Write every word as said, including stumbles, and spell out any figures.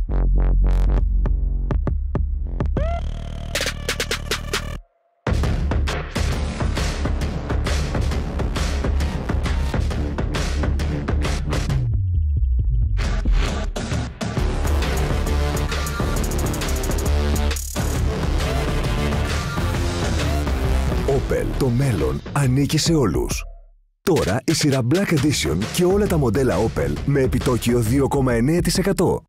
Opel, το μέλλον ανήκει σε όλους. Τώρα η σειρά Black Edition και όλα τα μοντέλα Opel με επιτόκιο δύο κόμμα εννέα τοις εκατό.